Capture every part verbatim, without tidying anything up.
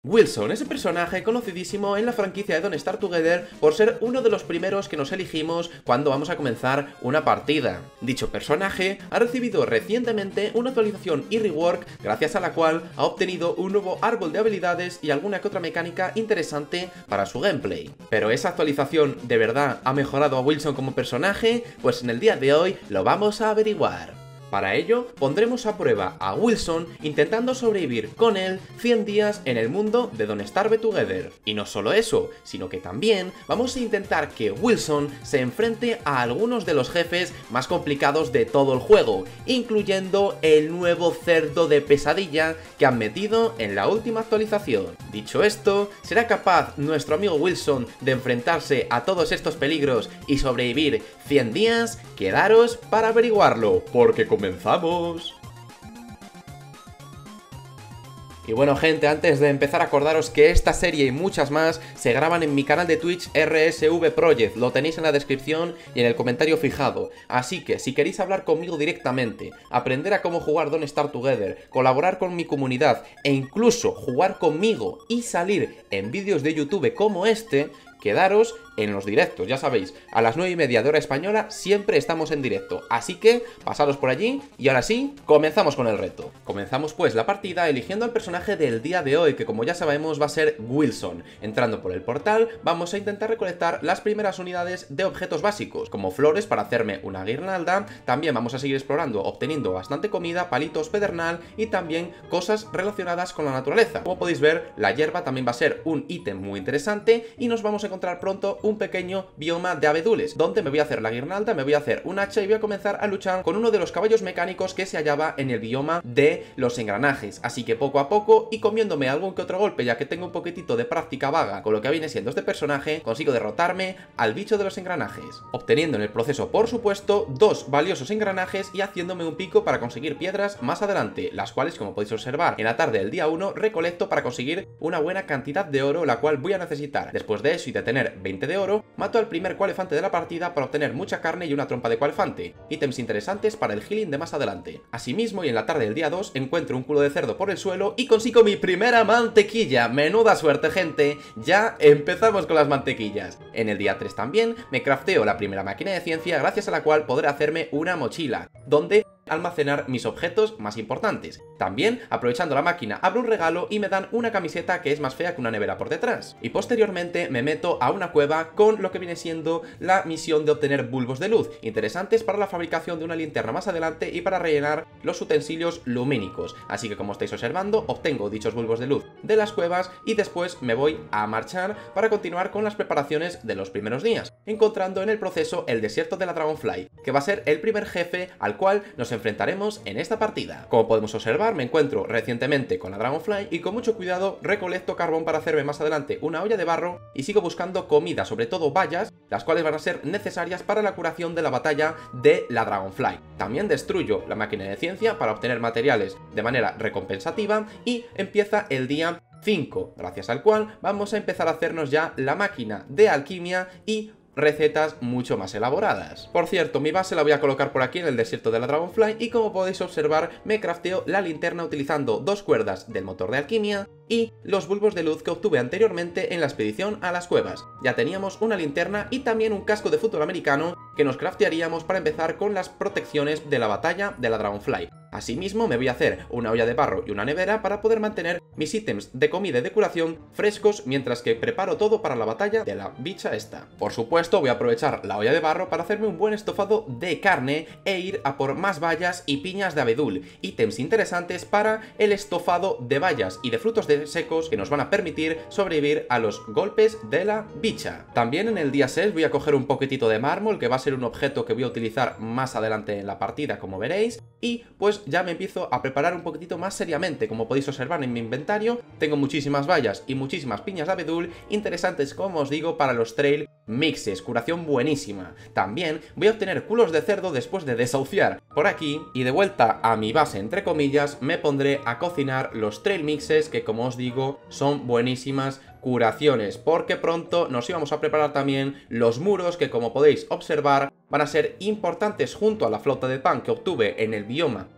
Wilson, ese personaje conocidísimo en la franquicia de Don't Starve Together por ser uno de los primeros que nos elegimos cuando vamos a comenzar una partida. Dicho personaje ha recibido recientemente una actualización y rework gracias a la cual ha obtenido un nuevo árbol de habilidades y alguna que otra mecánica interesante para su gameplay. Pero ¿esa actualización de verdad ha mejorado a Wilson como personaje? Pues en el día de hoy lo vamos a averiguar. Para ello, pondremos a prueba a Wilson intentando sobrevivir con él cien días en el mundo de Don't Starve Together. Y no solo eso, sino que también vamos a intentar que Wilson se enfrente a algunos de los jefes más complicados de todo el juego, incluyendo el nuevo cerdo de pesadilla que han metido en la última actualización. Dicho esto, ¿será capaz nuestro amigo Wilson de enfrentarse a todos estos peligros y sobrevivir cien días? Quedaros para averiguarlo, porque comenzamos. Y bueno, gente, antes de empezar, acordaros que esta serie y muchas más se graban en mi canal de Twitch R S V Project, lo tenéis en la descripción y en el comentario fijado. Así que si queréis hablar conmigo directamente, aprender a cómo jugar Don't Starve Together, colaborar con mi comunidad e incluso jugar conmigo y salir en vídeos de YouTube como este, quedaros en los directos, ya sabéis, a las nueve y media de hora española siempre estamos en directo, así que pasaros por allí y ahora sí, comenzamos con el reto. Comenzamos pues la partida eligiendo al personaje del día de hoy, que como ya sabemos va a ser Wilson. Entrando por el portal vamos a intentar recolectar las primeras unidades de objetos básicos, como flores para hacerme una guirnalda. También vamos a seguir explorando, obteniendo bastante comida, palitos, pedernal y también cosas relacionadas con la naturaleza. Como podéis ver, la hierba también va a ser un ítem muy interesante y nos vamos a encontrar pronto un pequeño bioma de abedules, donde me voy a hacer la guirnalda, me voy a hacer un hacha y voy a comenzar a luchar con uno de los caballos mecánicos que se hallaba en el bioma de los engranajes. Así que poco a poco y comiéndome algún que otro golpe, ya que tengo un poquitito de práctica vaga con lo que viene siendo este personaje, consigo derrotarme al bicho de los engranajes, obteniendo en el proceso, por supuesto, dos valiosos engranajes y haciéndome un pico para conseguir piedras más adelante, las cuales, como podéis observar, en la tarde del día uno recolecto para conseguir una buena cantidad de oro, la cual voy a necesitar. Después de eso y de tener veinte de oro, mato al primer coelefante de la partida para obtener mucha carne y una trompa de coelefante, ítems interesantes para el healing de más adelante. Asimismo, y en la tarde del día dos, encuentro un culo de cerdo por el suelo y consigo mi primera mantequilla. Menuda suerte, gente, ya empezamos con las mantequillas. En el día tres también me crafteo la primera máquina de ciencia, gracias a la cual podré hacerme una mochila, donde almacenar mis objetos más importantes. También, aprovechando la máquina, abro un regalo y me dan una camiseta que es más fea que una nevera por detrás. Y posteriormente me meto a una cueva con lo que viene siendo la misión de obtener bulbos de luz, interesantes para la fabricación de una linterna más adelante y para rellenar los utensilios lumínicos. Así que, como estáis observando, obtengo dichos bulbos de luz de las cuevas y después me voy a marchar para continuar con las preparaciones de los primeros días, encontrando en el proceso el desierto de la Dragonfly, que va a ser el primer jefe al cual nos enfrentaremos en esta partida. Como podemos observar, me encuentro recientemente con la Dragonfly y con mucho cuidado recolecto carbón para hacerme más adelante una olla de barro y sigo buscando comida, sobre todo bayas, las cuales van a ser necesarias para la curación de la batalla de la Dragonfly. También destruyo la máquina de ciencia para obtener materiales de manera recompensativa y empieza el día cinco, gracias al cual vamos a empezar a hacernos ya la máquina de alquimia y recetas mucho más elaboradas. Por cierto, mi base la voy a colocar por aquí en el desierto de la Dragonfly y, como podéis observar, me crafteo la linterna utilizando dos cuerdas del motor de alquimia y los bulbos de luz que obtuve anteriormente en la expedición a las cuevas. Ya teníamos una linterna y también un casco de fútbol americano que nos craftearíamos para empezar con las protecciones de la batalla de la Dragonfly. Asimismo, me voy a hacer una olla de barro y una nevera para poder mantener mis ítems de comida y de curación frescos mientras que preparo todo para la batalla de la bicha esta. Por supuesto, voy a aprovechar la olla de barro para hacerme un buen estofado de carne e ir a por más bayas y piñas de abedul, ítems interesantes para el estofado de bayas y de frutos de secos que nos van a permitir sobrevivir a los golpes de la bicha. También en el día seis voy a coger un poquitito de mármol, que va a ser un objeto que voy a utilizar más adelante en la partida, como veréis, y pues ya me empiezo a preparar un poquitito más seriamente. Como podéis observar en mi inventario, tengo muchísimas bayas y muchísimas piñas de abedul, interesantes, como os digo, para los trail mixes, curación buenísima. También voy a obtener culos de cerdo después de desahuciar por aquí, y de vuelta a mi base, entre comillas, me pondré a cocinar los trail mixes, que como os digo, son buenísimas curaciones, porque pronto nos íbamos a preparar también los muros, que como podéis observar van a ser importantes junto a la flauta de pan que obtuve en el bioma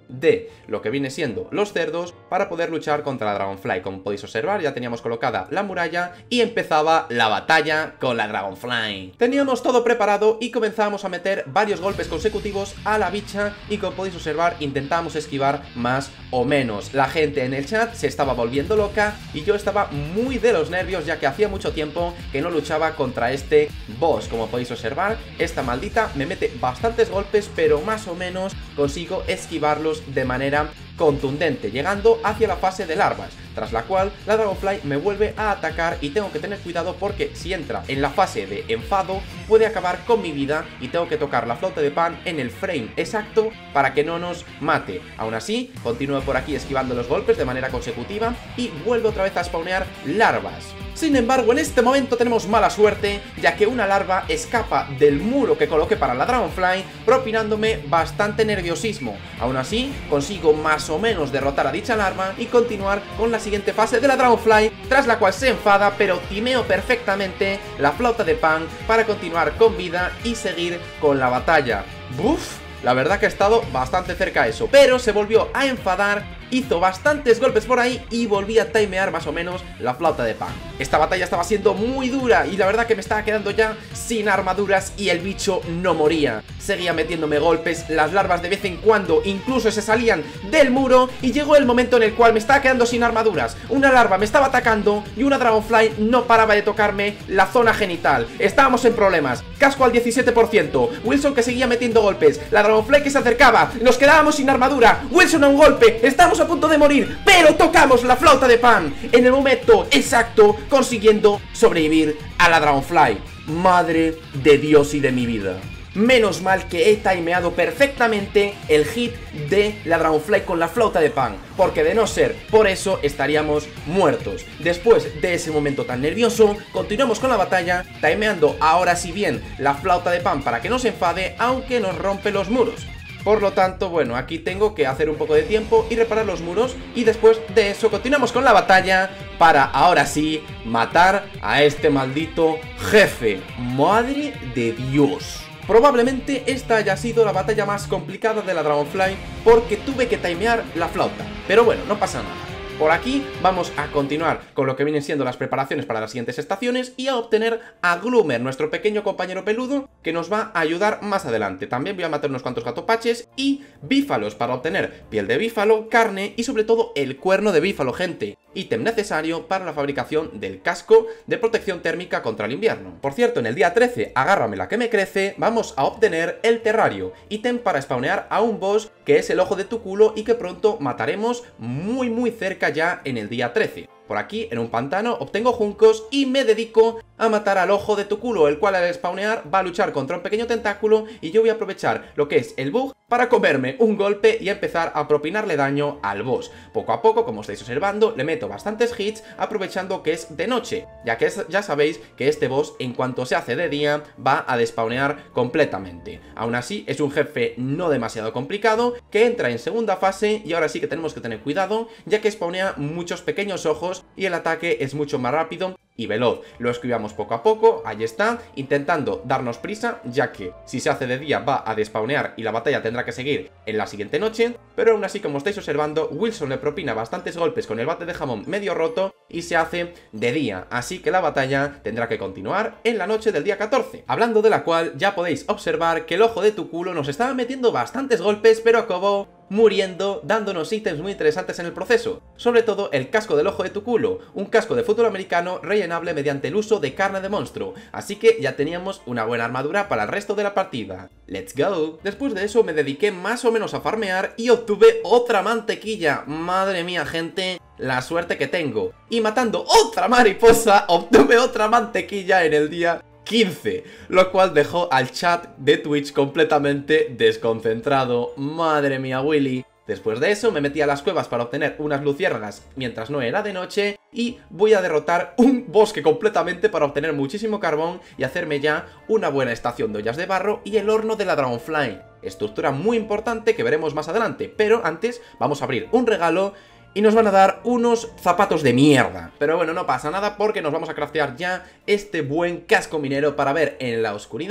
de lo que viene siendo los cerdos para poder luchar contra la Dragonfly. Como podéis observar, ya teníamos colocada la muralla y empezaba la batalla con la Dragonfly. Teníamos todo preparado y comenzábamos a meter varios golpes consecutivos a la bicha y como podéis observar intentábamos esquivar más o menos. La gente en el chat se estaba volviendo loca y yo estaba muy de los nervios ya que hacía mucho tiempo que no luchaba contra este boss. Como podéis observar, esta maldita me mete bastantes golpes, pero más o menos consigo esquivarlos de manera contundente, llegando hacia la fase de larvas, tras la cual la Dragonfly me vuelve a atacar y tengo que tener cuidado porque si entra en la fase de enfado puede acabar con mi vida y tengo que tocar la flauta de pan en el frame exacto para que no nos mate. Aún así, continúo por aquí esquivando los golpes de manera consecutiva y vuelvo otra vez a spawnear larvas. Sin embargo, en este momento tenemos mala suerte, ya que una larva escapa del muro que coloqué para la Dragonfly, propinándome bastante nerviosismo. Aún así, consigo más o menos derrotar a dicha larva y continuar con la siguiente fase de la Dragonfly, tras la cual se enfada, pero timeo perfectamente la flauta de pan para continuar con vida y seguir con la batalla. ¡Buf! La verdad que ha estado bastante cerca a eso, pero se volvió a enfadar, hizo bastantes golpes por ahí y volví a timear más o menos la flauta de pan. Esta batalla estaba siendo muy dura y la verdad que me estaba quedando ya sin armaduras y el bicho no moría. Seguía metiéndome golpes, las larvas de vez en cuando incluso se salían del muro y llegó el momento en el cual me estaba quedando sin armaduras. Una larva me estaba atacando y una Dragonfly no paraba de tocarme la zona genital. Estábamos en problemas. Casco al diecisiete por ciento, Wilson que seguía metiendo golpes, la Dragonfly que se acercaba, nos quedábamos sin armadura, Wilson a un golpe, estamos a punto de morir, pero tocamos la flauta de pan en el momento exacto, consiguiendo sobrevivir a la Dragonfly. Madre de Dios y de mi vida. Menos mal que he timeado perfectamente el hit de la Dragonfly con la flauta de pan, porque de no ser por eso estaríamos muertos. Después de ese momento tan nervioso, continuamos con la batalla, timeando ahora sí bien la flauta de pan para que no se enfade, aunque nos rompe los muros. Por lo tanto, bueno, aquí tengo que hacer un poco de tiempo y reparar los muros. Y después de eso continuamos con la batalla para, ahora sí, matar a este maldito jefe. ¡Madre de Dios! Probablemente esta haya sido la batalla más complicada de la Dragonfly porque tuve que timear la flauta. Pero bueno, no pasa nada. Por aquí vamos a continuar con lo que vienen siendo las preparaciones para las siguientes estaciones y a obtener a Gloomer, nuestro pequeño compañero peludo, que nos va a ayudar más adelante. También voy a matar unos cuantos gatopaches y bífalos para obtener piel de bífalo, carne y sobre todo el cuerno de bífalo, gente. Ítem necesario para la fabricación del casco de protección térmica contra el invierno. Por cierto, en el día trece, agárrame la que me crece, vamos a obtener el terrario, ítem para spawnear a un boss que es el ojo de tu culo y que pronto mataremos muy muy cerca ya en el día trece. Por aquí, en un pantano, obtengo juncos y me dedico a matar al ojo de tu culo, el cual al spawnear va a luchar contra un pequeño tentáculo y yo voy a aprovechar lo que es el bug para comerme un golpe y empezar a propinarle daño al boss. Poco a poco, como estáis observando, le meto bastantes hits aprovechando que es de noche, ya que es, ya sabéis que este boss en cuanto se hace de día va a despawnear completamente. Aún así, es un jefe no demasiado complicado que entra en segunda fase y ahora sí que tenemos que tener cuidado, ya que spawnea muchos pequeños ojos y el ataque es mucho más rápido y veloz. Lo esquivamos poco a poco, ahí está, intentando darnos prisa, ya que si se hace de día va a despawnear y la batalla tendrá que seguir en la siguiente noche, pero aún así, como estáis observando, Wilson le propina bastantes golpes con el bate de jamón medio roto y se hace de día, así que la batalla tendrá que continuar en la noche del día catorce, hablando de la cual ya podéis observar que el ojo de tu culo nos estaba metiendo bastantes golpes, pero acabó muriendo, dándonos ítems muy interesantes en el proceso, sobre todo el casco del ojo de tu culo, un casco de fútbol americano rellenable mediante el uso de carne de monstruo, así que ya teníamos una buena armadura para el resto de la partida. ¡Let's go! Después de eso me dediqué más o menos a farmear y obtuve otra mantequilla. Madre mía, gente, la suerte que tengo. Y matando otra mariposa, obtuve otra mantequilla en el día quince, lo cual dejó al chat de Twitch completamente desconcentrado. Madre mía, Willy. Después de eso me metí a las cuevas para obtener unas luciérnagas mientras no era de noche y voy a derrotar un bosque completamente para obtener muchísimo carbón y hacerme ya una buena estación de ollas de barro y el horno de la Dragonfly. Estructura muy importante que veremos más adelante, pero antes vamos a abrir un regalo y nos van a dar unos zapatos de mierda. Pero bueno, no pasa nada porque nos vamos a craftear ya este buen casco minero para ver en la oscuridad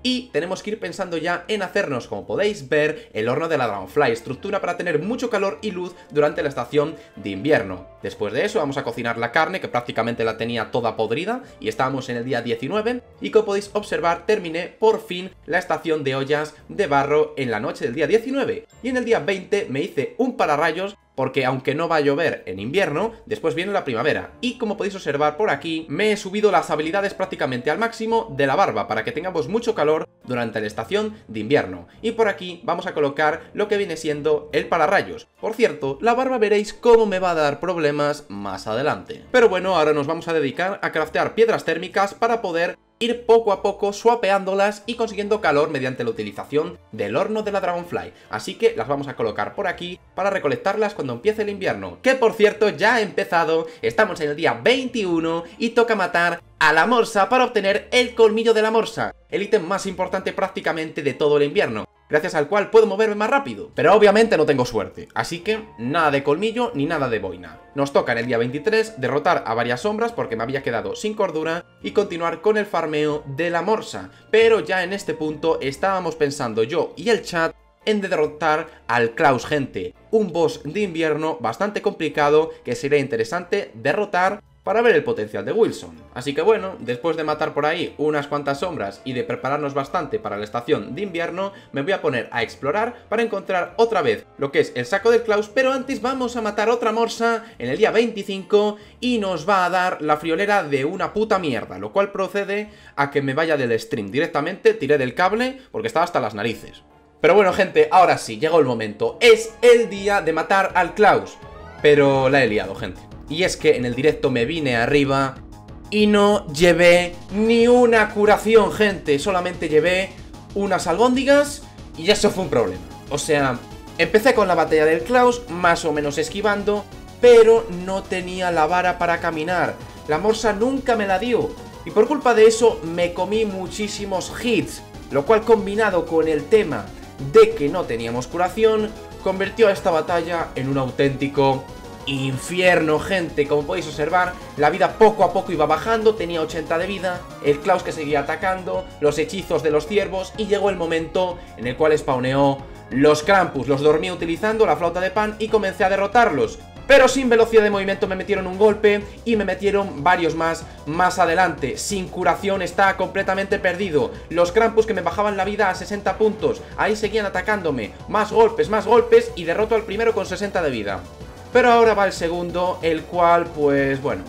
Y tenemos que ir pensando ya en hacernos, como podéis ver, el horno de la Dragonfly, estructura para tener mucho calor y luz durante la estación de invierno. Después de eso vamos a cocinar la carne, que prácticamente la tenía toda podrida, y estábamos en el día diecinueve, y como podéis observar terminé por fin la estación de ollas de barro en la noche del día diecinueve. Y en el día veinte me hice un pararrayos, porque aunque no va a llover en invierno, después viene la primavera. Y como podéis observar por aquí, me he subido las habilidades prácticamente al máximo de la barba, para que tengamos mucho calor durante la estación de invierno. Y por aquí vamos a colocar lo que viene siendo el pararrayos. Por cierto, la barba veréis cómo me va a dar problemas más adelante. Pero bueno, ahora nos vamos a dedicar a craftear piedras térmicas para poder ir poco a poco swapeándolas y consiguiendo calor mediante la utilización del horno de la Dragonfly. Así que las vamos a colocar por aquí para recolectarlas cuando empiece el invierno. Que por cierto ya ha empezado, estamos en el día veintiuno y toca matar a la morsa para obtener el colmillo de la morsa, el ítem más importante prácticamente de todo el invierno, gracias al cual puedo moverme más rápido. Pero obviamente no tengo suerte, así que nada de colmillo ni nada de boina. Nos toca en el día veintitrés derrotar a varias sombras porque me había quedado sin cordura y continuar con el farmeo de la morsa. Pero ya en este punto estábamos pensando yo y el chat en derrotar al Klaus, gente. Un boss de invierno bastante complicado que sería interesante derrotar para ver el potencial de Wilson. Así que bueno, después de matar por ahí unas cuantas sombras y de prepararnos bastante para la estación de invierno, me voy a poner a explorar para encontrar otra vez lo que es el saco del Klaus, pero antes vamos a matar otra morsa en el día veinticinco y nos va a dar la friolera de una puta mierda, lo cual procede a que me vaya del stream directamente, tiré del cable porque estaba hasta las narices. Pero bueno, gente, ahora sí, llegó el momento. Es el día de matar al Klaus, pero la he liado, gente. Y es que en el directo me vine arriba y no llevé ni una curación, gente. Solamente llevé unas albóndigas y eso fue un problema. O sea, empecé con la batalla del Klaus, más o menos esquivando, pero no tenía la vara para caminar. La morsa nunca me la dio y por culpa de eso me comí muchísimos hits, lo cual combinado con el tema de que no teníamos curación, convirtió a esta batalla en un auténtico infierno, gente. Como podéis observar, la vida poco a poco iba bajando, tenía ochenta de vida, el Klaus que seguía atacando, los hechizos de los ciervos, y llegó el momento en el cual spawneó los Krampus. Los dormí utilizando la flauta de pan y comencé a derrotarlos, pero sin velocidad de movimiento me metieron un golpe y me metieron varios más más adelante. Sin curación estaba completamente perdido. Los Krampus que me bajaban la vida a sesenta puntos, ahí seguían atacándome, más golpes, más golpes, y derroto al primero con sesenta de vida. Pero ahora va el segundo, el cual, pues bueno,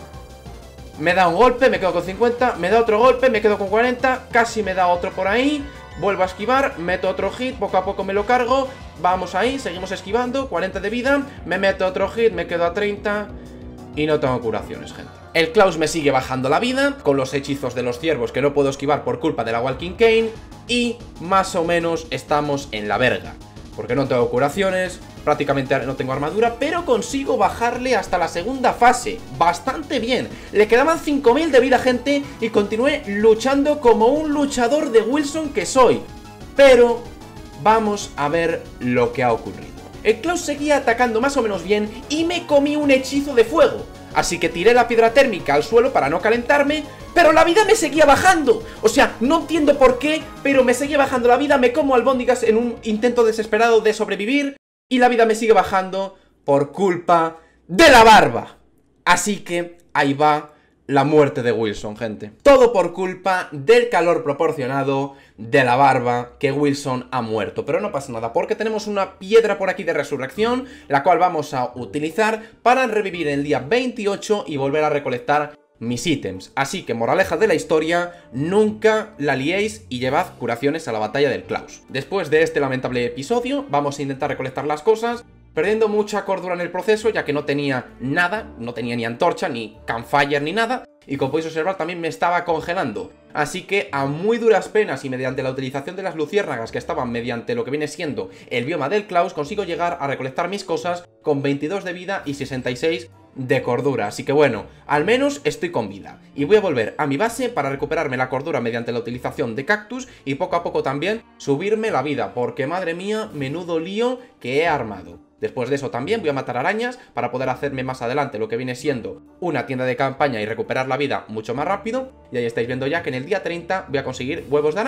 me da un golpe, me quedo con cincuenta, me da otro golpe, me quedo con cuarenta, casi me da otro por ahí, vuelvo a esquivar, meto otro hit, poco a poco me lo cargo, vamos ahí, seguimos esquivando, cuarenta de vida, me meto otro hit, me quedo a treinta y no tengo curaciones, gente. El Klaus me sigue bajando la vida, con los hechizos de los ciervos que no puedo esquivar por culpa de la Walking Cane, y más o menos estamos en la verga, porque no tengo curaciones, prácticamente no tengo armadura, pero consigo bajarle hasta la segunda fase, bastante bien. Le quedaban cinco mil de vida, gente, y continué luchando como un luchador de Wilson que soy. Pero vamos a ver lo que ha ocurrido. El Klaus seguía atacando más o menos bien y me comí un hechizo de fuego, así que tiré la piedra térmica al suelo para no calentarme, pero la vida me seguía bajando. O sea, no entiendo por qué, pero me seguía bajando la vida, me como albóndigas en un intento desesperado de sobrevivir, y la vida me sigue bajando por culpa de la barba. Así que ahí va la muerte de Wilson, gente. Todo por culpa del calor proporcionado de la barba, que Wilson ha muerto. Pero no pasa nada, porque tenemos una piedra por aquí de resurrección, la cual vamos a utilizar para revivir el día veintiocho y volver a recolectar mis ítems. Así que, moraleja de la historia, nunca la liéis y llevad curaciones a la batalla del Klaus. Después de este lamentable episodio, vamos a intentar recolectar las cosas, perdiendo mucha cordura en el proceso, ya que no tenía nada, no tenía ni antorcha, ni campfire, ni nada, y como podéis observar también me estaba congelando. Así que a muy duras penas y mediante la utilización de las luciérnagas que estaban mediante lo que viene siendo el bioma del Klaus, consigo llegar a recolectar mis cosas con veintidós de vida y sesenta y seis de cordura. Así que bueno, al menos estoy con vida. Y voy a volver a mi base para recuperarme la cordura mediante la utilización de cactus y poco a poco también subirme la vida, porque madre mía, menudo lío que he armado. Después de eso también voy a matar arañas para poder hacerme más adelante lo que viene siendo una tienda de campaña y recuperar la vida mucho más rápido. Y ahí estáis viendo ya que en el día treinta voy a conseguir huevos de araña.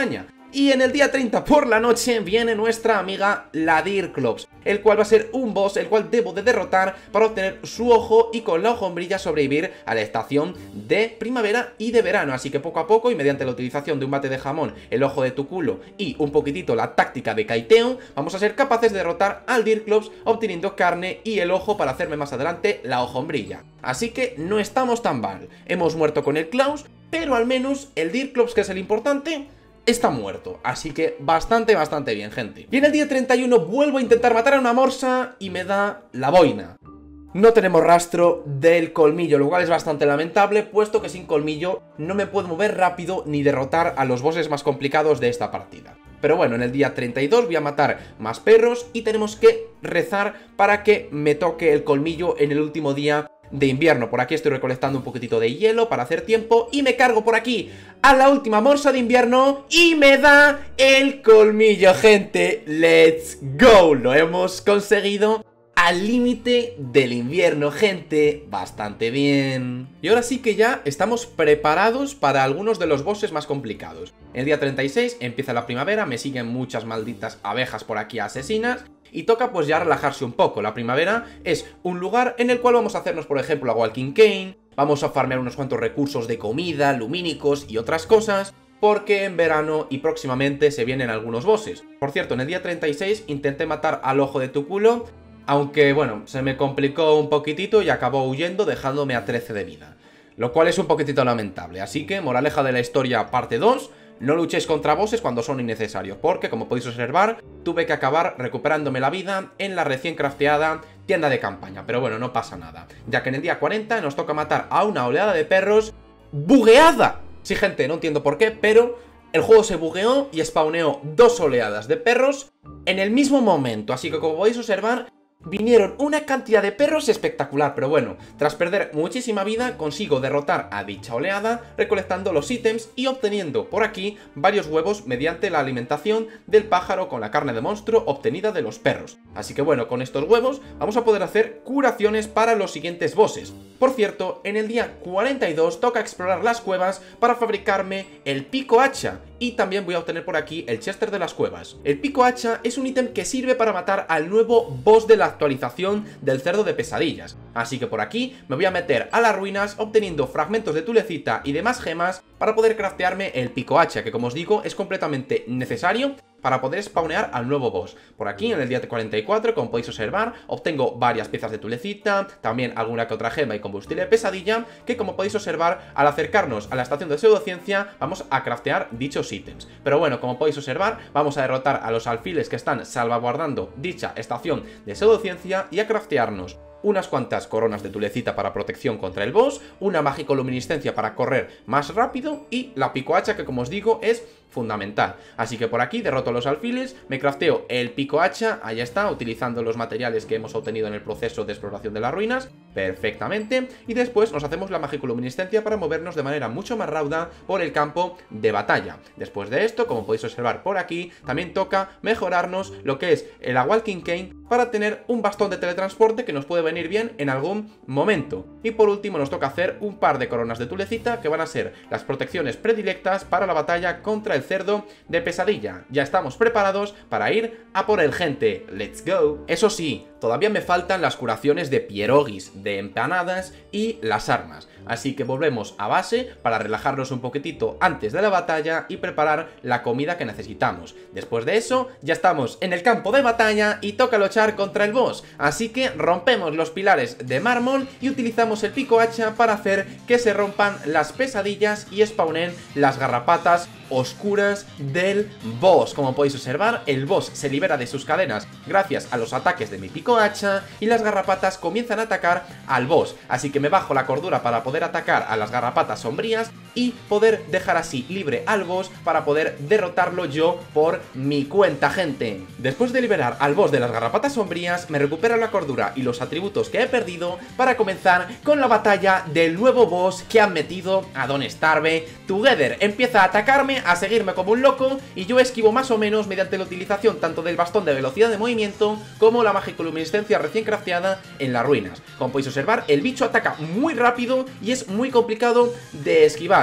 Y en el día treinta por la noche viene nuestra amiga la Deerclops, el cual va a ser un boss el cual debo de derrotar para obtener su ojo y con la hojombrilla sobrevivir a la estación de primavera y de verano. Así que poco a poco y mediante la utilización de un bate de jamón, el ojo de tu culo y un poquitito la táctica de kaiteo, vamos a ser capaces de derrotar al Deerclops obteniendo carne y el ojo para hacerme más adelante la hojombrilla. Así que no estamos tan mal. Hemos muerto con el Klaus, pero al menos el Deerclops, que es el importante, está muerto, así que bastante, bastante bien, gente. Y en el día treinta y uno vuelvo a intentar matar a una morsa y me da la boina. No tenemos rastro del colmillo, lo cual es bastante lamentable, puesto que sin colmillo no me puedo mover rápido ni derrotar a los bosses más complicados de esta partida. Pero bueno, en el día treinta y dos voy a matar más perros y tenemos que rezar para que me toque el colmillo en el último día de invierno. Por aquí estoy recolectando un poquitito de hielo para hacer tiempo y me cargo por aquí a la última morsa de invierno y me da el colmillo, gente. ¡Let's go! Lo hemos conseguido al límite del invierno, gente. Bastante bien. Y ahora sí que ya estamos preparados para algunos de los bosses más complicados. El día treinta y seis empieza la primavera, me siguen muchas malditas abejas por aquí asesinas y toca pues ya relajarse un poco. La primavera es un lugar en el cual vamos a hacernos, por ejemplo, a Walking Cane, vamos a farmear unos cuantos recursos de comida, lumínicos y otras cosas, porque en verano y próximamente se vienen algunos bosses. Por cierto, en el día treinta y seis intenté matar al ojo de tu culo, aunque bueno, se me complicó un poquitito y acabó huyendo dejándome a trece de vida, lo cual es un poquitito lamentable. Así que, moraleja de la historia parte dos, no luchéis contra bosses cuando son innecesarios, porque como podéis observar, tuve que acabar recuperándome la vida en la recién crafteada tienda de campaña. Pero bueno, no pasa nada, ya que en el día cuarenta nos toca matar a una oleada de perros bugueada. Sí, gente, no entiendo por qué, pero el juego se bugueó y spawneó dos oleadas de perros en el mismo momento. Así que como podéis observar, vinieron una cantidad de perros espectacular, pero bueno, tras perder muchísima vida consigo derrotar a dicha oleada recolectando los ítems y obteniendo por aquí varios huevos mediante la alimentación del pájaro con la carne de monstruo obtenida de los perros. Así que bueno, con estos huevos vamos a poder hacer curaciones para los siguientes bosses. Por cierto, en el día cuarenta y dos toca explorar las cuevas para fabricarme el pico hacha. Y también voy a obtener por aquí el Chester de las cuevas. El pico hacha es un ítem que sirve para matar al nuevo boss de la actualización del cerdo de pesadillas. Así que por aquí me voy a meter a las ruinas obteniendo fragmentos de tulecita y demás gemas para poder craftearme el pico hacha, que como os digo es completamente necesario para poder spawnear al nuevo boss. Por aquí en el día cuarenta y cuatro, como podéis observar, obtengo varias piezas de tulecita, también alguna que otra gema y combustible de pesadilla, que como podéis observar, al acercarnos a la estación de pseudociencia vamos a craftear dichos ítems. Pero bueno, como podéis observar, vamos a derrotar a los alfiles que están salvaguardando dicha estación de pseudociencia y a craftearnos unas cuantas coronas de tulecita para protección contra el boss, una magicoluminiscencia para correr más rápido y la pico hacha, que como os digo es fundamental. Así que por aquí derroto a los alfiles, me crafteo el pico hacha, ahí está, utilizando los materiales que hemos obtenido en el proceso de exploración de las ruinas, perfectamente, y después nos hacemos la magicoluminiscencia para movernos de manera mucho más rauda por el campo de batalla. Después de esto, como podéis observar por aquí, también toca mejorarnos lo que es el Walking Cane para tener un bastón de teletransporte que nos puede venir bien en algún momento. Y por último nos toca hacer un par de coronas de tulecita que van a ser las protecciones predilectas para la batalla contra el cerdo de pesadilla. Ya estamos preparados para ir a por el, gente. ¡Let's go! Eso sí, todavía me faltan las curaciones de pierogis, de empanadas y las armas. Así que volvemos a base para relajarnos un poquitito antes de la batalla y preparar la comida que necesitamos. Después de eso, ya estamos en el campo de batalla y toca luchar contra el boss. Así que rompemos los pilares de mármol y utilizamos el pico hacha para hacer que se rompan las pesadillas y spawnen las garrapatas oscuras del boss. Como podéis observar, el boss se libera de sus cadenas gracias a los ataques de mi pico hacha y las garrapatas comienzan a atacar al boss. Así que me bajo la cordura para poder atacar a las garrapatas sombrías y poder dejar así libre al boss para poder derrotarlo yo por mi cuenta, gente. Después de liberar al boss de las garrapatas sombrías, me recupero la cordura y los atributos que he perdido para comenzar con la batalla del nuevo boss que han metido a Don't Starve Together. Empieza a atacarme, a seguirme como un loco y yo esquivo más o menos mediante la utilización tanto del bastón de velocidad de movimiento como la magicoluminiscencia recién crafteada en las ruinas. Como podéis observar, el bicho ataca muy rápido y es muy complicado de esquivar.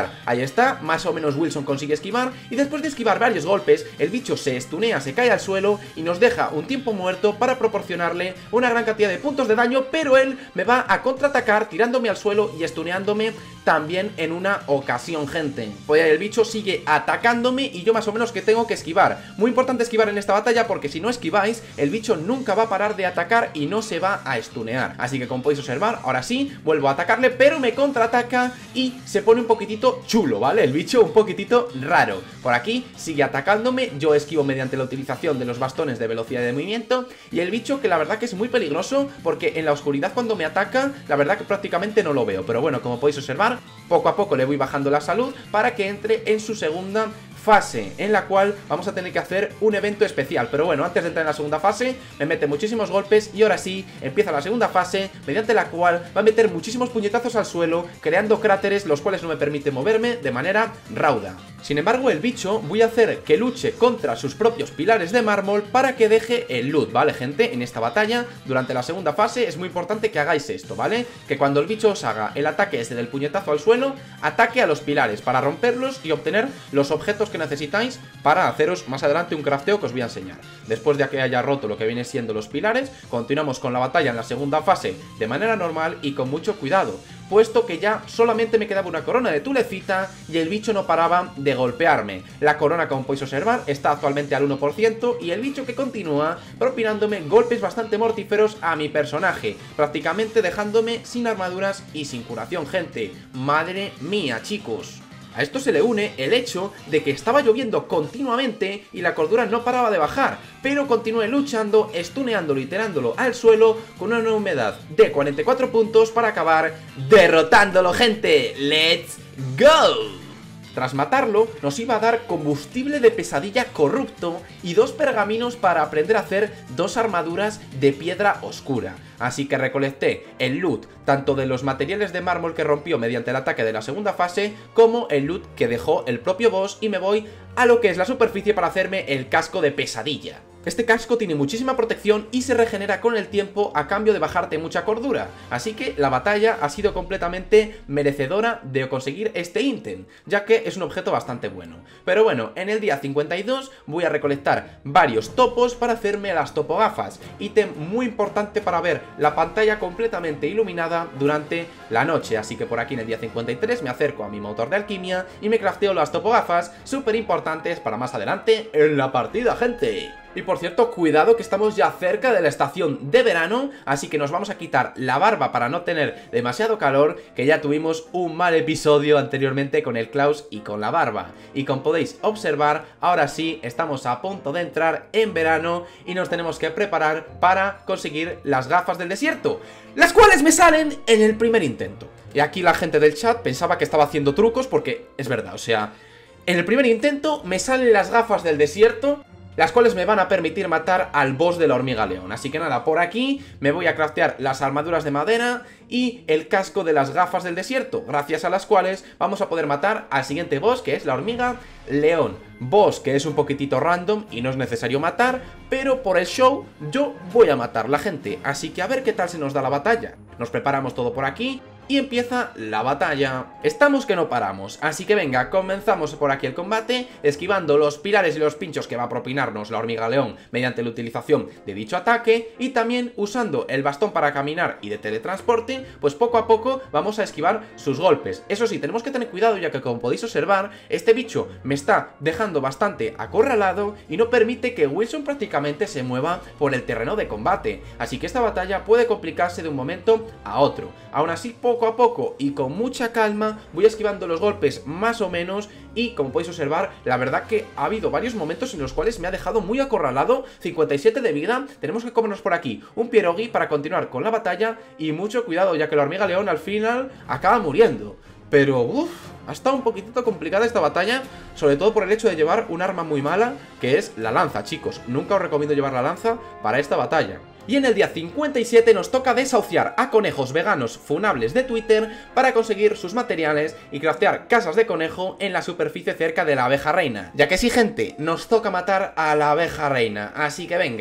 esquivar. Ahí está, más o menos Wilson consigue esquivar, y después de esquivar varios golpes, el bicho se estunea, se cae al suelo y nos deja un tiempo muerto para proporcionarle una gran cantidad de puntos de daño, pero él me va a contraatacar tirándome al suelo y estuneándome también en una ocasión, gente. Pues el bicho sigue atacándome y yo más o menos que tengo que esquivar. Muy importante esquivar en esta batalla porque si no esquiváis, el bicho nunca va a parar de atacar y no se va a estunear. Así que como podéis observar, ahora sí, vuelvo a atacarle, pero me contraataca y se pone un poquitito chulo, ¿vale? El bicho un poquitito raro. Por aquí sigue atacándome, yo esquivo mediante la utilización de los bastones de velocidad de movimiento y el bicho que la verdad que es muy peligroso porque en la oscuridad cuando me ataca, la verdad que prácticamente no lo veo. Pero bueno, como podéis observar, poco a poco le voy bajando la salud para que entre en su segunda fase, en la cual vamos a tener que hacer un evento especial. Pero bueno, antes de entrar en la segunda fase, me mete muchísimos golpes y ahora sí, empieza la segunda fase, mediante la cual va a meter muchísimos puñetazos al suelo, creando cráteres, los cuales no me permiten moverme de manera rauda. Sin embargo, el bicho voy a hacer que luche contra sus propios pilares de mármol para que deje el loot, ¿vale, gente? En esta batalla, durante la segunda fase, es muy importante que hagáis esto, ¿vale? Que cuando el bicho os haga el ataque ese del puñetazo al suelo, ataque a los pilares para romperlos y obtener los objetos que necesitáis para haceros más adelante un crafteo que os voy a enseñar. Después de que haya roto lo que viene siendo los pilares, continuamos con la batalla en la segunda fase de manera normal y con mucho cuidado, puesto que ya solamente me quedaba una corona de tulecita y el bicho no paraba de golpearme. La corona, como podéis observar, está actualmente al uno por ciento y el bicho que continúa propinándome golpes bastante mortíferos a mi personaje, prácticamente dejándome sin armaduras y sin curación, gente. Madre mía, chicos. A esto se le une el hecho de que estaba lloviendo continuamente y la cordura no paraba de bajar, pero continué luchando, estuneándolo y tirándolo al suelo con una humedad de cuarenta y cuatro puntos para acabar derrotándolo, gente. ¡Let's go! Tras matarlo, nos iba a dar combustible de pesadilla corrupto y dos pergaminos para aprender a hacer dos armaduras de piedra oscura. Así que recolecté el loot tanto de los materiales de mármol que rompió mediante el ataque de la segunda fase, como el loot que dejó el propio boss, y me voy a lo que es la superficie para hacerme el casco de pesadilla. Este casco tiene muchísima protección y se regenera con el tiempo a cambio de bajarte mucha cordura, así que la batalla ha sido completamente merecedora de conseguir este ítem, ya que es un objeto bastante bueno. Pero bueno, en el día cincuenta y dos voy a recolectar varios topos para hacerme las topogafas, ítem muy importante para ver la pantalla completamente iluminada durante la noche, así que por aquí en el día cincuenta y tres me acerco a mi motor de alquimia y me crafteo las topogafas súper importantes para más adelante en la partida, gente. Y por cierto, cuidado que estamos ya cerca de la estación de verano, así que nos vamos a quitar la barba para no tener demasiado calor, que ya tuvimos un mal episodio anteriormente con el Klaus y con la barba. Y como podéis observar, ahora sí estamos a punto de entrar en verano y nos tenemos que preparar para conseguir las gafas del desierto, las cuales me salen en el primer intento. Y aquí la gente del chat pensaba que estaba haciendo trucos porque es verdad, o sea, en el primer intento me salen las gafas del desierto, las cuales me van a permitir matar al boss de la hormiga león. Así que nada, por aquí me voy a craftear las armaduras de madera y el casco de las gafas del desierto, gracias a las cuales vamos a poder matar al siguiente boss, que es la hormiga león. Boss que es un poquitito random y no es necesario matar, pero por el show yo voy a matar la gente. Así que a ver qué tal se nos da la batalla. Nos preparamos todo por aquí y empieza la batalla. Estamos que no paramos, así que venga, comenzamos por aquí el combate, esquivando los pilares y los pinchos que va a propinarnos la hormiga león mediante la utilización de dicho ataque, y también usando el bastón para caminar y de teletransporte, pues poco a poco vamos a esquivar sus golpes. Eso sí, tenemos que tener cuidado, ya que como podéis observar, este bicho me está dejando bastante acorralado y no permite que Wilson prácticamente se mueva por el terreno de combate, así que esta batalla puede complicarse de un momento a otro. Aún así, poco Poco a poco y con mucha calma voy esquivando los golpes más o menos, y como podéis observar, la verdad que ha habido varios momentos en los cuales me ha dejado muy acorralado. Cincuenta y siete de vida, tenemos que comernos por aquí un pierogi para continuar con la batalla, y mucho cuidado, ya que la hormiga león al final acaba muriendo. Pero uff, ha estado un poquitito complicada esta batalla, sobre todo por el hecho de llevar un arma muy mala, que es la lanza, chicos. Nunca os recomiendo llevar la lanza para esta batalla. Y en el día cincuenta y siete nos toca desahuciar a conejos veganos funables de Twitter para conseguir sus materiales y craftear casas de conejo en la superficie cerca de la abeja reina. Ya que sí, gente, nos toca matar a la abeja reina, así que venga.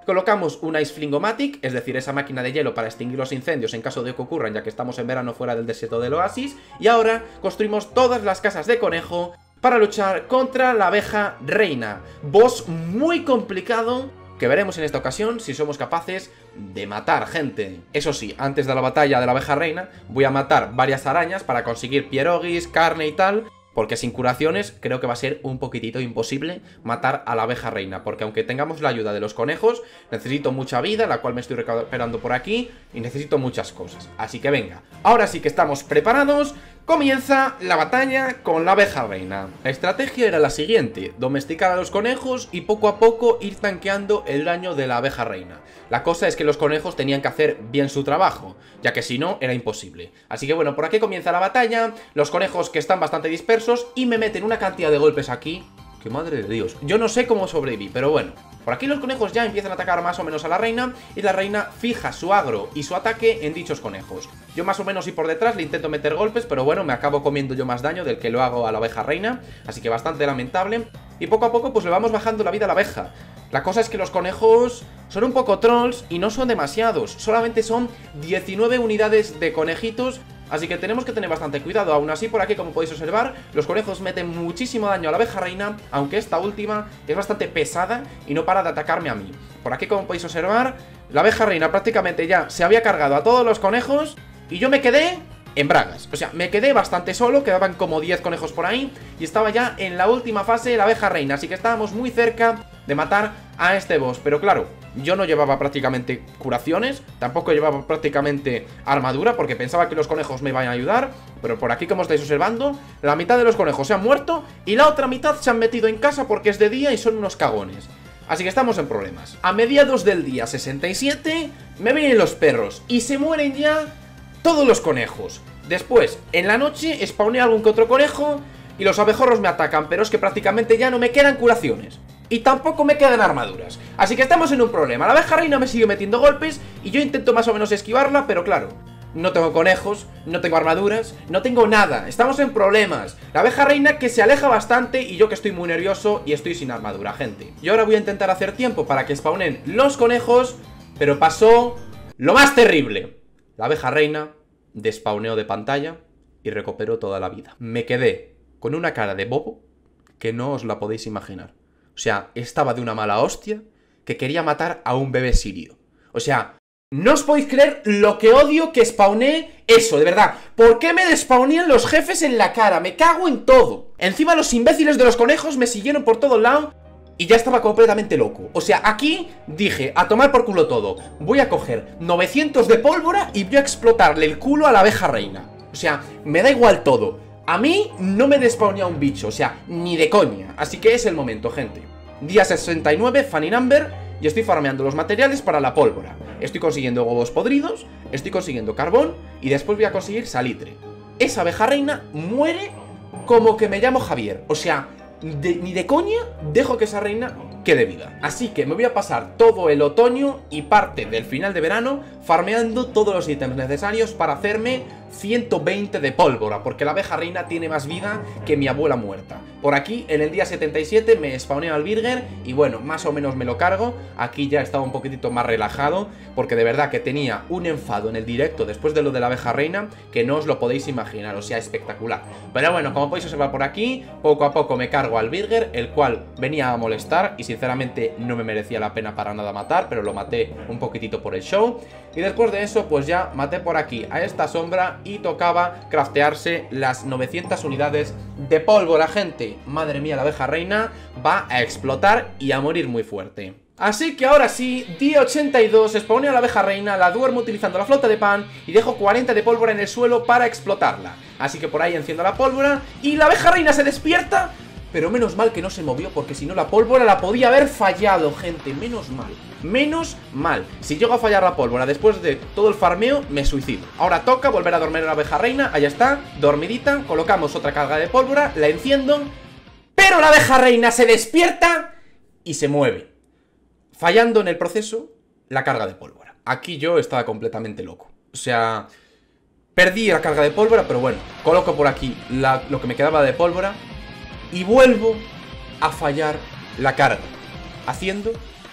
Colocamos un Ice Flingomatic, es decir, esa máquina de hielo para extinguir los incendios en caso de que ocurran, ya que estamos en verano fuera del desierto del oasis. Y ahora construimos todas las casas de conejo para luchar contra la abeja reina. Boss muy complicado, que veremos en esta ocasión si somos capaces de matar, gente. Eso sí, antes de la batalla de la abeja reina, voy a matar varias arañas para conseguir pierogis, carne y tal, porque sin curaciones creo que va a ser un poquitito imposible matar a la abeja reina, porque aunque tengamos la ayuda de los conejos, necesito mucha vida, la cual me estoy recuperando por aquí, y necesito muchas cosas. Así que venga, ahora sí que estamos preparados. Comienza la batalla con la abeja reina. La estrategia era la siguiente: domesticar a los conejos y poco a poco ir tanqueando el daño de la abeja reina. La cosa es que los conejos tenían que hacer bien su trabajo, ya que si no, era imposible. Así que bueno, por aquí comienza la batalla. Los conejos que están bastante dispersos y me meten una cantidad de golpes aquí, que madre de Dios. Yo no sé cómo sobreviví, pero bueno. Por aquí los conejos ya empiezan a atacar más o menos a la reina, y la reina fija su agro y su ataque en dichos conejos. Yo más o menos y por detrás le intento meter golpes, pero bueno, me acabo comiendo yo más daño del que lo hago a la abeja reina, así que bastante lamentable. Y poco a poco pues le vamos bajando la vida a la abeja. La cosa es que los conejos son un poco trolls y no son demasiados, solamente son diecinueve unidades de conejitos. Así que tenemos que tener bastante cuidado. Aún así, por aquí, como podéis observar, los conejos meten muchísimo daño a la abeja reina, aunque esta última es bastante pesada y no para de atacarme a mí. Por aquí, como podéis observar, la abeja reina prácticamente ya se había cargado a todos los conejos y yo me quedé en bragas. O sea, me quedé bastante solo, quedaban como diez conejos por ahí y estaba ya en la última fase de la abeja reina, así que estábamos muy cerca de matar a este boss. Pero claro, yo no llevaba prácticamente curaciones, tampoco llevaba prácticamente armadura, porque pensaba que los conejos me iban a ayudar. Pero por aquí, como estáis observando, la mitad de los conejos se han muerto y la otra mitad se han metido en casa porque es de día y son unos cagones. Así que estamos en problemas. A mediados del día sesenta y siete me vienen los perros y se mueren ya todos los conejos. Después, en la noche, spawné algún que otro conejo y los abejorros me atacan, pero es que prácticamente ya no me quedan curaciones y tampoco me quedan armaduras. Así que estamos en un problema. La abeja reina me sigue metiendo golpes y yo intento más o menos esquivarla, pero claro, no tengo conejos, no tengo armaduras, no tengo nada. Estamos en problemas. La abeja reina que se aleja bastante y yo que estoy muy nervioso y estoy sin armadura, gente. Y ahora voy a intentar hacer tiempo para que spawnen los conejos, pero pasó lo más terrible. La abeja reina despawneó de pantalla y recuperó toda la vida. Me quedé con una cara de bobo que no os la podéis imaginar. O sea, estaba de una mala hostia que quería matar a un bebé sirio. O sea, no os podéis creer lo que odio que spawné eso, de verdad. ¿Por qué me despawnían los jefes en la cara? Me cago en todo. Encima los imbéciles de los conejos me siguieron por todos lados y ya estaba completamente loco. O sea, aquí dije, a tomar por culo todo. Voy a coger novecientos de pólvora y voy a explotarle el culo a la abeja reina. O sea, me da igual todo. A mí no me despawnea un bicho, o sea, ni de coña. Así que es el momento, gente. Día sesenta y nueve, Funny Number, y estoy farmeando los materiales para la pólvora. Estoy consiguiendo huevos podridos, estoy consiguiendo carbón y después voy a conseguir salitre. Esa abeja reina muere como que me llamo Javier. O sea, de, ni de coña dejo que esa reina quede viva. Así que me voy a pasar todo el otoño y parte del final de verano farmeando todos los ítems necesarios para hacerme ciento veinte de pólvora, porque la abeja reina tiene más vida que mi abuela muerta. Por aquí, en el día setenta y siete, me spawneo al Birger y bueno, más o menos me lo cargo. Aquí ya estaba un poquitito más relajado, porque de verdad que tenía un enfado en el directo después de lo de la abeja reina que no os lo podéis imaginar, o sea, espectacular. Pero bueno, como podéis observar por aquí, poco a poco me cargo al Birger, el cual venía a molestar y sinceramente no me merecía la pena para nada matar, pero lo maté un poquitito por el show. Y después de eso, pues ya maté por aquí a esta sombra y tocaba craftearse las novecientas unidades de pólvora, gente. Madre mía, la abeja reina va a explotar y a morir muy fuerte. Así que ahora sí, día ochenta y dos, spawneo a la abeja reina, la duermo utilizando la flauta de pan y dejo cuarenta de pólvora en el suelo para explotarla. Así que por ahí enciendo la pólvora y la abeja reina se despierta. Pero menos mal que no se movió, porque si no la pólvora la podía haber fallado, gente. Menos mal, menos mal. Si llego a fallar la pólvora después de todo el farmeo, me suicido. Ahora toca volver a dormir a la abeja reina. Allá está, dormidita. Colocamos otra carga de pólvora, la enciendo. Pero la abeja reina se despierta y se mueve, fallando en el proceso la carga de pólvora. Aquí yo estaba completamente loco. O sea, perdí la carga de pólvora, pero bueno, coloco por aquí la, lo que me quedaba de pólvora y vuelvo a fallar la carga, haciendo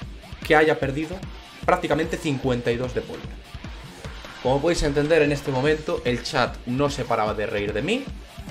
que haya perdido prácticamente cincuenta y dos de pólvora. Como podéis entender, en este momento el chat no se paraba de reír de mí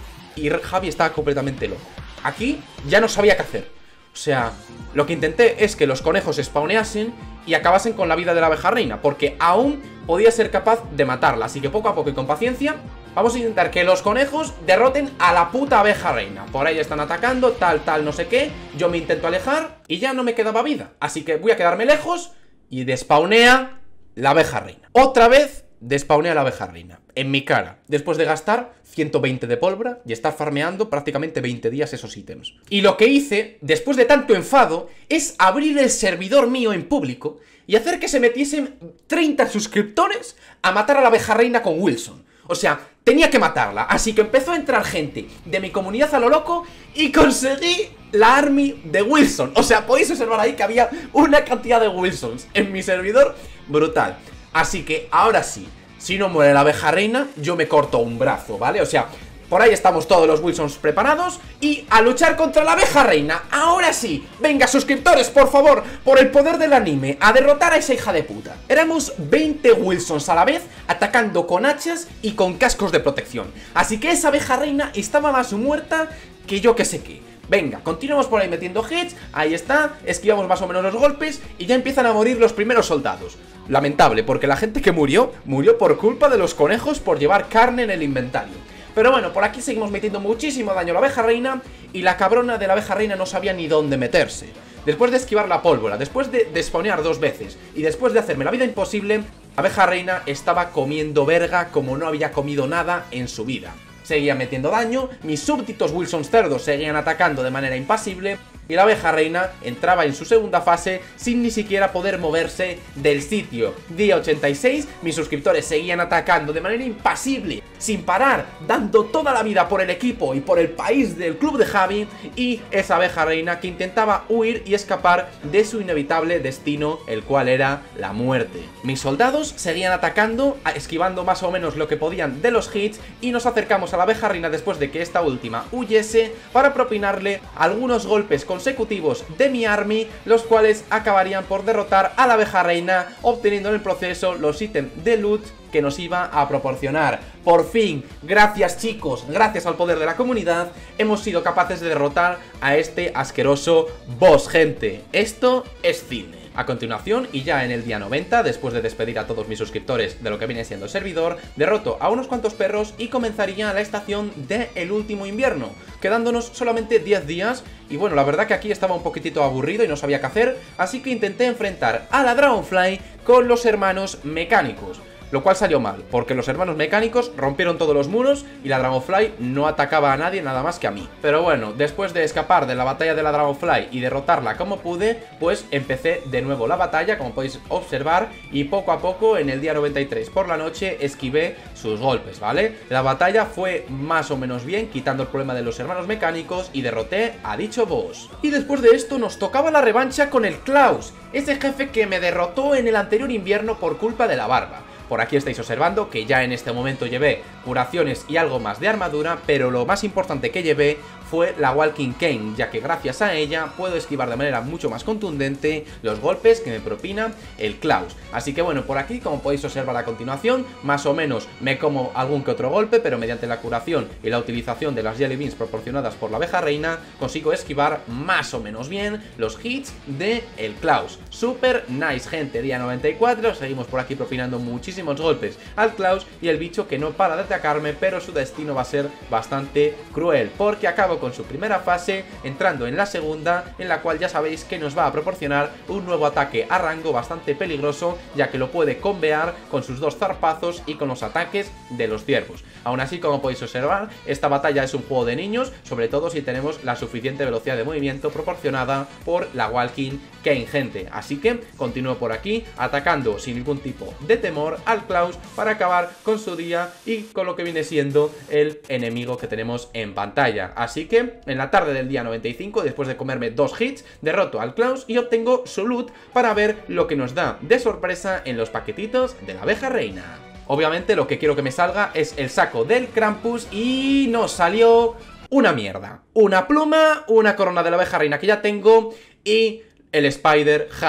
y Javi estaba completamente loco. Aquí ya no sabía qué hacer. O sea, lo que intenté es que los conejos spawneasen y acabasen con la vida de la abeja reina, porque aún podía ser capaz de matarla. Así que poco a poco y con paciencia vamos a intentar que los conejos derroten a la puta abeja reina. Por ahí están atacando, tal, tal, no sé qué. Yo me intento alejar y ya no me quedaba vida. Así que voy a quedarme lejos y despawnea la abeja reina. Otra vez despawnea la abeja reina en mi cara, después de gastar ciento veinte de pólvora y estar farmeando prácticamente veinte días esos ítems. Y lo que hice, después de tanto enfado, es abrir el servidor mío en público y hacer que se metiesen treinta suscriptores a matar a la abeja reina con Wilson. O sea, tenía que matarla, así que empezó a entrar gente de mi comunidad a lo loco y conseguí la army de Wilson. O sea, podéis observar ahí que había una cantidad de Wilsons en mi servidor brutal. Así que ahora sí, si no muere la abeja reina, yo me corto un brazo, ¿vale? O sea, por ahí estamos todos los Wilsons preparados y a luchar contra la abeja reina. Ahora sí, venga, suscriptores, por favor, por el poder del anime, a derrotar a esa hija de puta. Éramos veinte Wilsons a la vez, atacando con hachas y con cascos de protección. Así que esa abeja reina estaba más muerta que yo que sé qué. Venga, continuamos por ahí metiendo hits, ahí está, esquivamos más o menos los golpes y ya empiezan a morir los primeros soldados. Lamentable, porque la gente que murió, murió por culpa de los conejos por llevar carne en el inventario. Pero bueno, por aquí seguimos metiendo muchísimo daño a la abeja reina y la cabrona de la abeja reina no sabía ni dónde meterse. Después de esquivar la pólvora, después de despawnear dos veces y después de hacerme la vida imposible, abeja reina estaba comiendo verga como no había comido nada en su vida. Seguía metiendo daño, mis súbditos Wilson cerdos seguían atacando de manera impasible y la abeja reina entraba en su segunda fase sin ni siquiera poder moverse del sitio. Día ochenta y seis, mis suscriptores seguían atacando de manera impasible, sin parar, dando toda la vida por el equipo y por el país del club de Javi, y esa abeja reina que intentaba huir y escapar de su inevitable destino, el cual era la muerte. Mis soldados seguían atacando, esquivando más o menos lo que podían de los hits, y nos acercamos a la abeja reina después de que esta última huyese para propinarle algunos golpes consecutivos de mi army, los cuales acabarían por derrotar a la abeja reina, obteniendo en el proceso los ítems de loot que nos iba a proporcionar. Por fin, gracias chicos, gracias al poder de la comunidad, hemos sido capaces de derrotar a este asqueroso boss, gente. Esto es cine. A continuación, y ya en el día noventa, después de despedir a todos mis suscriptores de lo que viene siendo el servidor, derroto a unos cuantos perros y comenzaría la estación de el último invierno, quedándonos solamente diez días. Y bueno, la verdad que aquí estaba un poquitito aburrido y no sabía qué hacer, así que intenté enfrentar a la Dragonfly con los hermanos mecánicos. Lo cual salió mal, porque los hermanos mecánicos rompieron todos los muros y la Dragonfly no atacaba a nadie nada más que a mí. Pero bueno, después de escapar de la batalla de la Dragonfly y derrotarla como pude, pues empecé de nuevo la batalla, como podéis observar, y poco a poco en el día noventa y tres por la noche esquivé sus golpes, ¿vale? La batalla fue más o menos bien, quitando el problema de los hermanos mecánicos, y derroté a dicho boss. Y después de esto nos tocaba la revancha con el Klaus, ese jefe que me derrotó en el anterior invierno por culpa de la barba. Por aquí estáis observando que ya en este momento llevé curaciones y algo más de armadura, pero lo más importante que llevé fue la Walking Cane, ya que gracias a ella puedo esquivar de manera mucho más contundente los golpes que me propina el Klaus. Así que bueno, por aquí, como podéis observar a continuación, más o menos me como algún que otro golpe, pero mediante la curación y la utilización de las Jelly Beans proporcionadas por la abeja reina, consigo esquivar más o menos bien los hits de el Klaus. Super nice, gente. Día noventa y cuatro, seguimos por aquí propinando muchísimos golpes al Klaus y el bicho que no para de atacarme, pero su destino va a ser bastante cruel, porque acabo con su primera fase, entrando en la segunda, en la cual ya sabéis que nos va a proporcionar un nuevo ataque a rango bastante peligroso, ya que lo puede combear con sus dos zarpazos y con los ataques de los ciervos. Aún así, como podéis observar, esta batalla es un juego de niños, sobre todo si tenemos la suficiente velocidad de movimiento proporcionada por la Walking Cane, gente. Así que continúo por aquí, atacando sin ningún tipo de temor al Klaus para acabar con su día y con lo que viene siendo el enemigo que tenemos en pantalla. Así que en la tarde del día noventa y cinco, después de comerme dos hits, derroto al Klaus y obtengo su loot para ver lo que nos da de sorpresa en los paquetitos de la abeja reina. Obviamente lo que quiero que me salga es el saco del Krampus y nos salió una mierda. Una pluma, una corona de la abeja reina que ya tengo y el Spider Hat.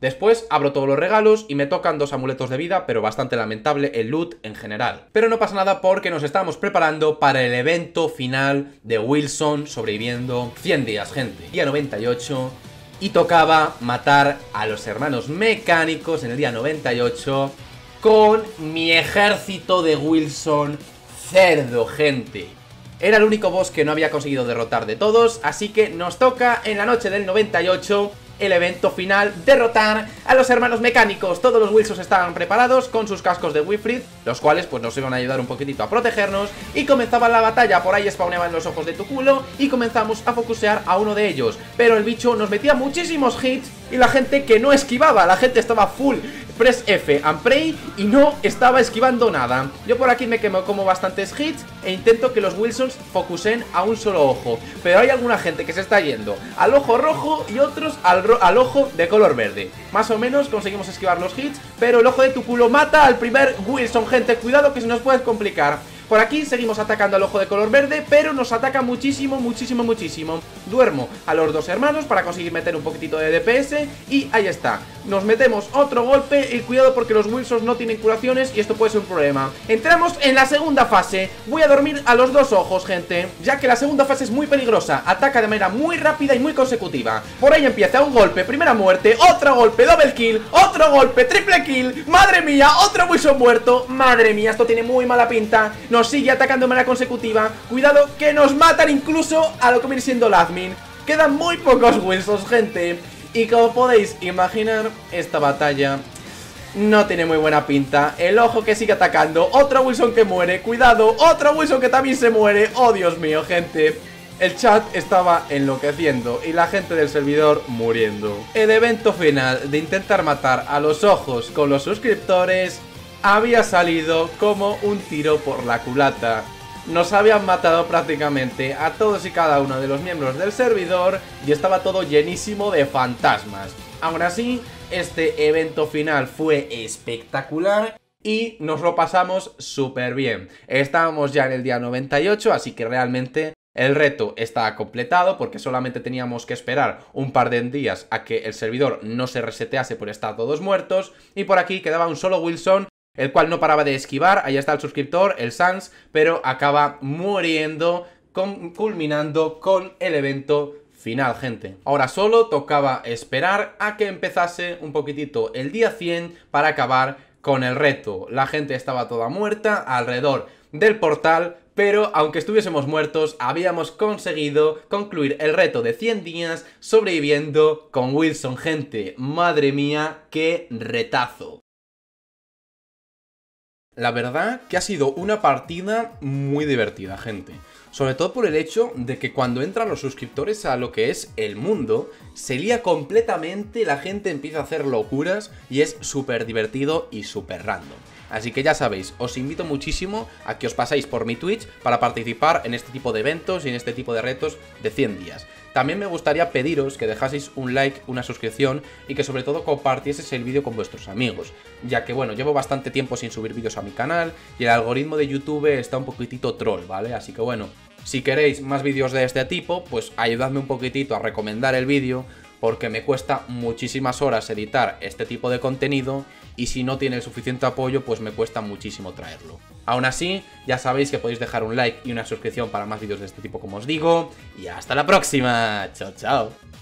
Después abro todos los regalos y me tocan dos amuletos de vida, pero bastante lamentable el loot en general. Pero no pasa nada porque nos estamos preparando para el evento final de Wilson sobreviviendo cien días, gente. Día noventa y ocho y tocaba matar a los hermanos mecánicos en el día noventa y ocho con mi ejército de Wilson cerdo, gente. Era el único boss que no había conseguido derrotar de todos, así que nos toca en la noche del noventa y ocho el evento final, derrotar a los hermanos mecánicos. Todos los Wilsons estaban preparados con sus cascos de Wilfrid, los cuales pues nos iban a ayudar un poquitito a protegernos, y comenzaba la batalla. Por ahí spawneaban los ojos de tu culo y comenzamos a focusear a uno de ellos, pero el bicho nos metía muchísimos hits y la gente que no esquivaba, la gente estaba full press F and pray y no estaba esquivando nada. Yo por aquí me quemo como bastantes hits e intento que los Wilsons focusen a un solo ojo, pero hay alguna gente que se está yendo al ojo rojo y otros al, al ojo de color verde. Más o menos conseguimos esquivar los hits, pero el ojo de tu culo mata al primer Wilson, gente. Cuidado que se nos puede complicar. Por aquí seguimos atacando al ojo de color verde, pero nos ataca muchísimo, muchísimo, muchísimo. Duermo a los dos hermanos para conseguir meter un poquitito de D P S y ahí está. Nos metemos otro golpe y cuidado porque los Wilsons no tienen curaciones y esto puede ser un problema. Entramos en la segunda fase. Voy a dormir a los dos ojos, gente, ya que la segunda fase es muy peligrosa. Ataca de manera muy rápida y muy consecutiva. Por ahí empieza un golpe, primera muerte, otro golpe, double kill, otro golpe, triple kill. Madre mía, otro Wilson muerto. Madre mía, esto tiene muy mala pinta. Nos sigue atacando de manera consecutiva. Cuidado que nos matan incluso a lo que viene siendo el admin. Quedan muy pocos Wilsons, gente, y como podéis imaginar, esta batalla no tiene muy buena pinta. El ojo que sigue atacando, otro Wilson que muere. Cuidado, otro Wilson que también se muere. Oh, Dios mío, gente. El chat estaba enloqueciendo y la gente del servidor muriendo. El evento final de intentar matar a los ojos con los suscriptores había salido como un tiro por la culata. Nos habían matado prácticamente a todos y cada uno de los miembros del servidor y estaba todo llenísimo de fantasmas. Aún así, este evento final fue espectacular y nos lo pasamos súper bien. Estábamos ya en el día noventa y ocho, así que realmente el reto está completado porque solamente teníamos que esperar un par de días a que el servidor no se resetease por estar todos muertos. Y por aquí quedaba un solo Wilson, el cual no paraba de esquivar. Ahí está el suscriptor, el Sans, pero acaba muriendo, con, culminando con el evento final, gente. Ahora solo tocaba esperar a que empezase un poquitito el día cien para acabar con el reto. La gente estaba toda muerta alrededor del portal, pero aunque estuviésemos muertos, habíamos conseguido concluir el reto de cien días sobreviviendo con Wilson, gente. Madre mía, qué retazo. La verdad que ha sido una partida muy divertida, gente. Sobre todo por el hecho de que cuando entran los suscriptores a lo que es el mundo, se lía completamente, la gente empieza a hacer locuras y es súper divertido y súper random. Así que ya sabéis, os invito muchísimo a que os paséis por mi Twitch para participar en este tipo de eventos y en este tipo de retos de cien días. También me gustaría pediros que dejaseis un like, una suscripción y que sobre todo compartieseis el vídeo con vuestros amigos, ya que bueno, llevo bastante tiempo sin subir vídeos a mi canal y el algoritmo de YouTube está un poquitito troll, ¿vale? Así que bueno, si queréis más vídeos de este tipo, pues ayudadme un poquitito a recomendar el vídeo, porque me cuesta muchísimas horas editar este tipo de contenido y si no tiene el suficiente apoyo, pues me cuesta muchísimo traerlo. Aún así, ya sabéis que podéis dejar un like y una suscripción para más vídeos de este tipo, como os digo, y hasta la próxima. Chao, chao.